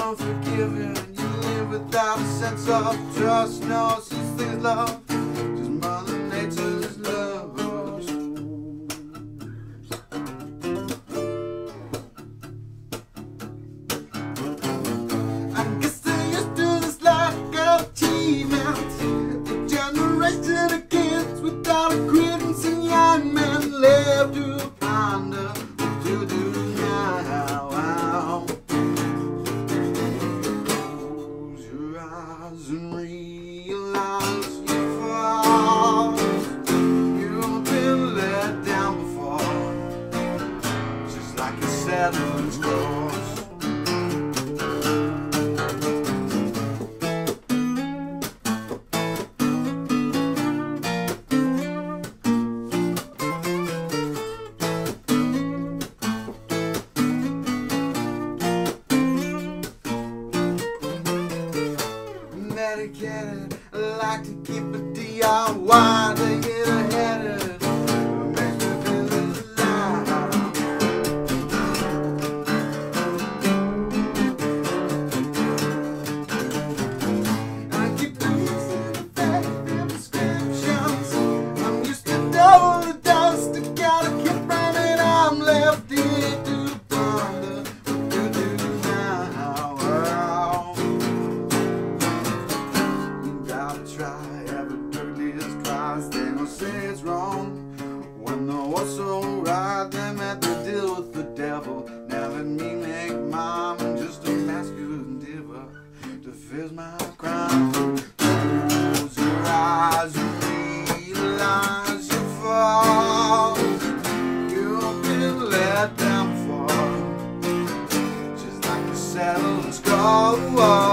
unforgiving. You live without a sense of trust. No such thing as love, just Mother Nature's love. I guess they used to this lack of achievement. The generation of kids without a credence and young men left to ponder what to do now. Close your eyes and realize you fall. You've been let down before, just like a settler's scores. Medicated, I like to keep a DIY to get ahead of it. Makes me feel alive. I keep losing the fact and prescriptions. I'm used to double the dust. I gotta keep running. I'm left here to ponder what to do now. Try every dirtiest tries, they gon' say it's wrong. When the war's so right, they meant to deal with the devil. Now let me make mine just a masculine diva to fix my crime. Close your eyes and realize you fall. You've been let down before, just like a settler's score.